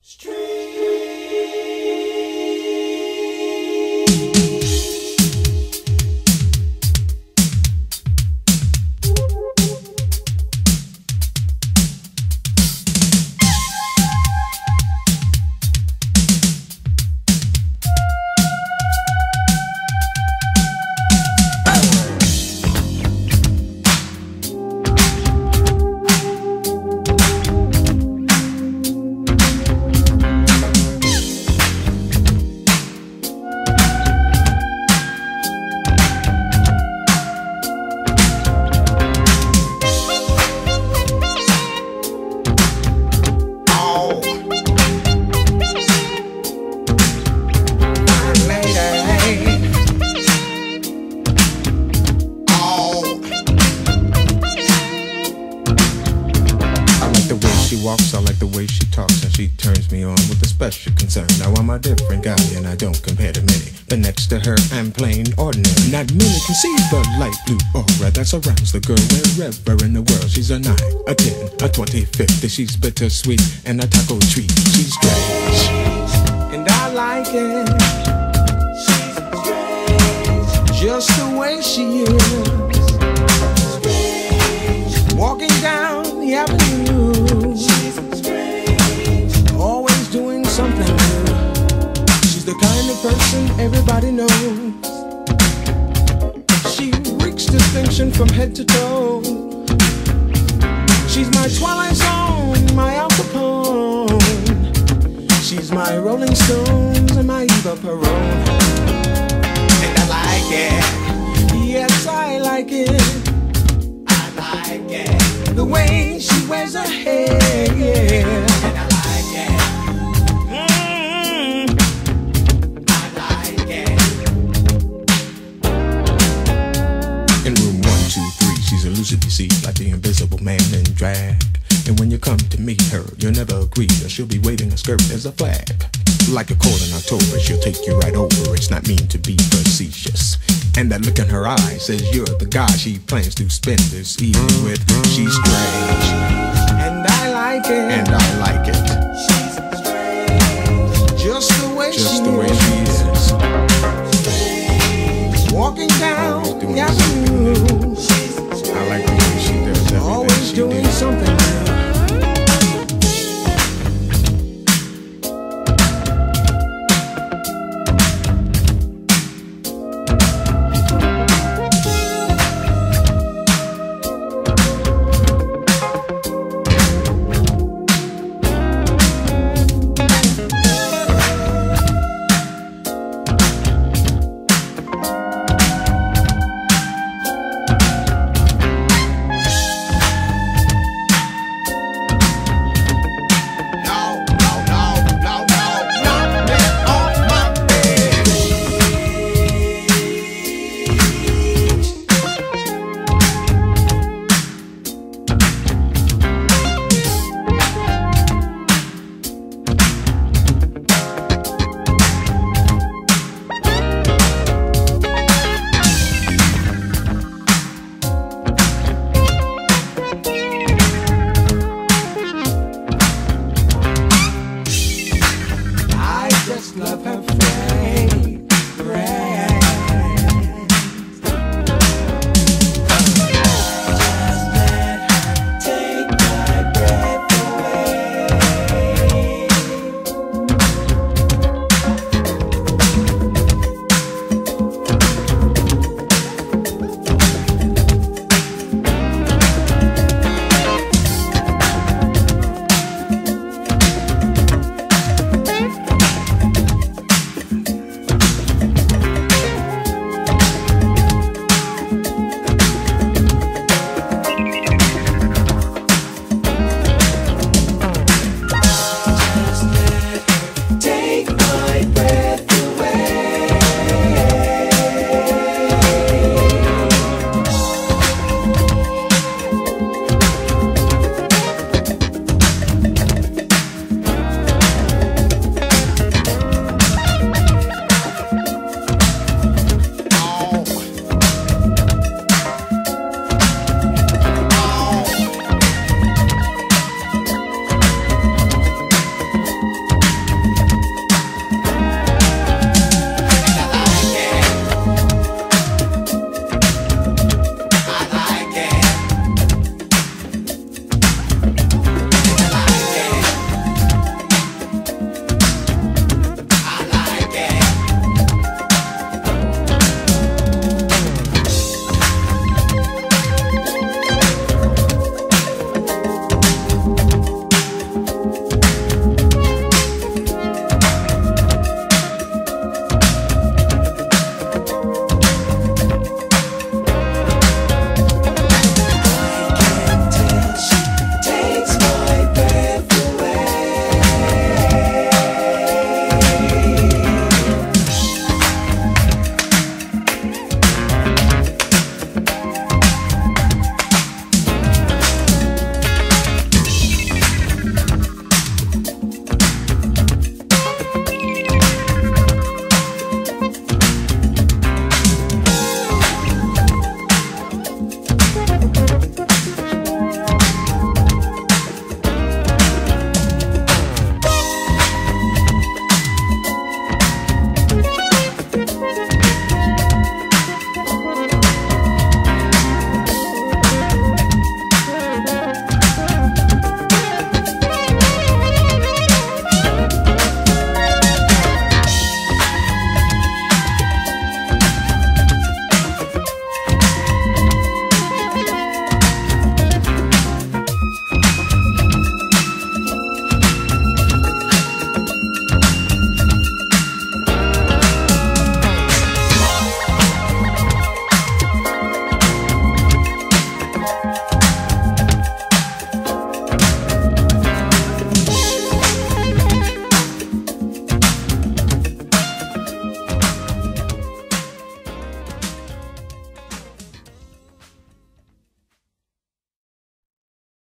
walks, I like the way she talks, and she turns me on with a special concern. Now I'm a different guy and I don't compare to many, but next to her I'm plain ordinary. Not many can see the light blue aura that surrounds the girl wherever in the world. She's a 9, a 10, a 20, 50. She's bittersweet and a taco treat. She's strange, and I like it. She's strange, just the way she is. Walking down the avenue, she's strange, always doing something new. She's the kind of person everybody knows. She reeks distinction from head to toe. She's my Twilight Zone, my Al Capone. She's my Rolling Stones and my Eva Peron. And I like it, yes I like it. The way she wears her hair, yeah. And I like it. I like it. In room 1, 2, 3, she's elusive, you see, like the invisible man in drag. And when you come to meet her, you'll never agree that she'll be waving a skirt as a flag. Like a cold in October, she'll take you right over. It's not mean to be facetious. And that look in her eye says you're the guy she plans to spend this evening with. She's strange, and I like it. And I like it. She's strange, just the way she is. Strange. Walking down the avenue, I like the way she does everything. Always doing something new.